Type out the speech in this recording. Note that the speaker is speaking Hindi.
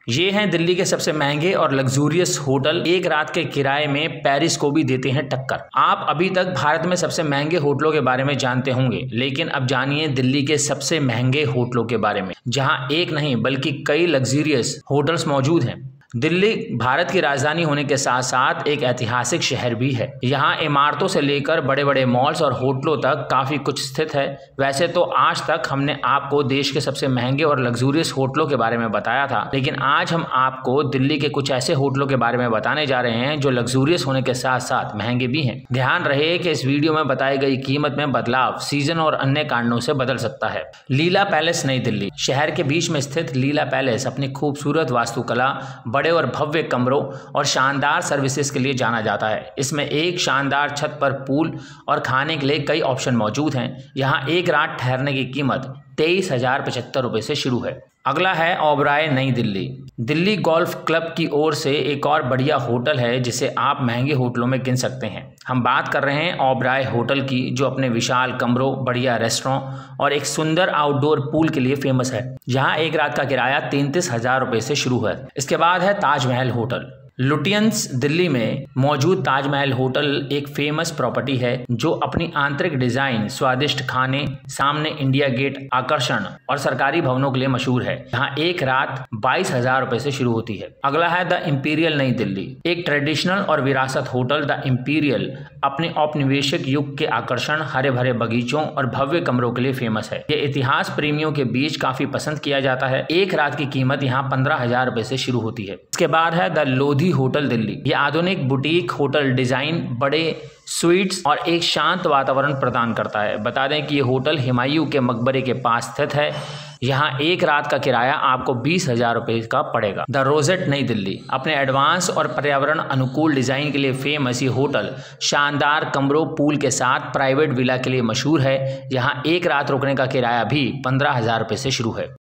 ये हैं दिल्ली के सबसे महंगे और लग्जूरियस होटल, एक रात के किराए में पेरिस को भी देते हैं टक्कर। आप अभी तक भारत में सबसे महंगे होटलों के बारे में जानते होंगे, लेकिन अब जानिए दिल्ली के सबसे महंगे होटलों के बारे में, जहां एक नहीं बल्कि कई लग्जूरियस होटल्स मौजूद हैं। दिल्ली भारत की राजधानी होने के साथ साथ एक ऐतिहासिक शहर भी है। यहाँ इमारतों से लेकर बड़े बड़े मॉल्स और होटलों तक काफ़ी कुछ स्थित है। वैसे तो आज तक हमने आपको देश के सबसे महंगे और लग्जूरियस होटलों के बारे में बताया था, लेकिन आज हम आपको दिल्ली के कुछ ऐसे होटलों के बारे में बताने जा रहे हैं जो लग्जूरियस होने के साथ साथ महंगे भी हैं। ध्यान रहे कि इस वीडियो में बताई गई कीमत में बदलाव सीजन और अन्य कारणों से बदल सकता है। लीला पैलेस नई दिल्ली। शहर के बीच में स्थित लीला पैलेस अपनी खूबसूरत वास्तुकला, बड़े और भव्य कमरों और शानदार सर्विसेज के लिए जाना जाता है। इसमें एक शानदार छत पर पूल और खाने के लिए कई ऑप्शन मौजूद हैं। यहाँ एक रात ठहरने की कीमत 23,075 रुपये से शुरू है। अगला है ओबराय नई दिल्ली। दिल्ली गोल्फ क्लब की ओर से एक और बढ़िया होटल है जिसे आप महंगे होटलों में गिन सकते हैं। हम बात कर रहे हैं ओबराय होटल की, जो अपने विशाल कमरों, बढ़िया रेस्टोरेंट और एक सुंदर आउटडोर पूल के लिए फेमस है। यहाँ एक रात का किराया 33,000 रुपये से शुरू है। इसके बाद है ताजमहल होटल। लुटियंस दिल्ली में मौजूद ताजमहल होटल एक फेमस प्रॉपर्टी है जो अपनी आंतरिक डिजाइन, स्वादिष्ट खाने, सामने इंडिया गेट आकर्षण और सरकारी भवनों के लिए मशहूर है। यहाँ एक रात 22,000 रुपये से शुरू होती है। अगला है द इंपीरियल नई दिल्ली। एक ट्रेडिशनल और विरासत होटल द इंपीरियल अपने औपनिवेशिक युग के आकर्षण, हरे भरे बगीचों और भव्य कमरों के लिए फेमस है। ये इतिहास प्रेमियों के बीच काफी पसंद किया जाता है। एक रात की कीमत यहाँ 15,000 रुपये से शुरू होती है। इसके बाद है द लोधी होटल दिल्ली। ये आधुनिक बुटीक होटल डिजाइन, बड़े स्वीट्स और एक शांत वातावरण प्रदान करता है। बता दें कि ये होटल हुमायूं के मकबरे के पास स्थित है। यहाँ एक रात का किराया आपको 20,000 रुपये का पड़ेगा। द रोजेट नई दिल्ली अपने एडवांस और पर्यावरण अनुकूल डिजाइन के लिए फेमस ये होटल शानदार कमरों, पूल के साथ प्राइवेट विला के लिए मशहूर है। यहाँ एक रात रुकने का किराया भी 15,000 रुपये से शुरू है।